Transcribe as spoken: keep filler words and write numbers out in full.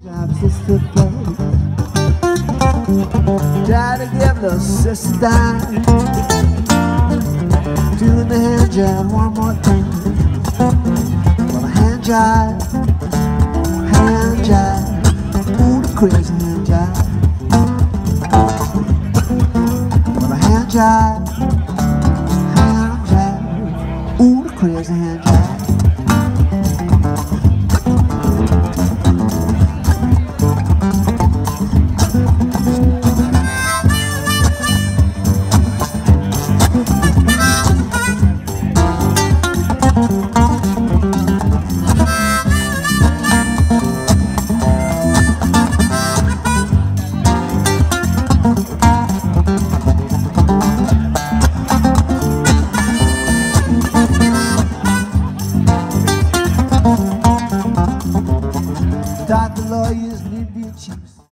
Jobs is to play. Try to give the sister dime. Doing the hand job one more time. Well, a hand job, hand job, ooh, the crazy hand job. Well, a hand job, hand job, ooh, the crazy hand job. Thought the lawyers need to be chiefs.